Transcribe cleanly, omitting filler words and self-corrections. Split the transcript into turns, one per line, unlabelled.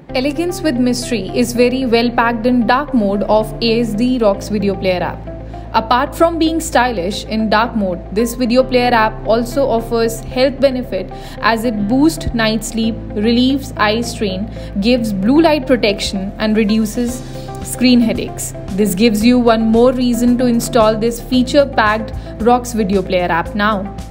Elegance with mystery is very well packed in dark mode of ASD Rocks Video Player app. Apart from being stylish in dark mode, this video player app also offers health benefit as it boosts night sleep, relieves eye strain, gives blue light protection and reduces screen headaches. This gives you one more reason to install this feature-packed Rocks Video Player app now.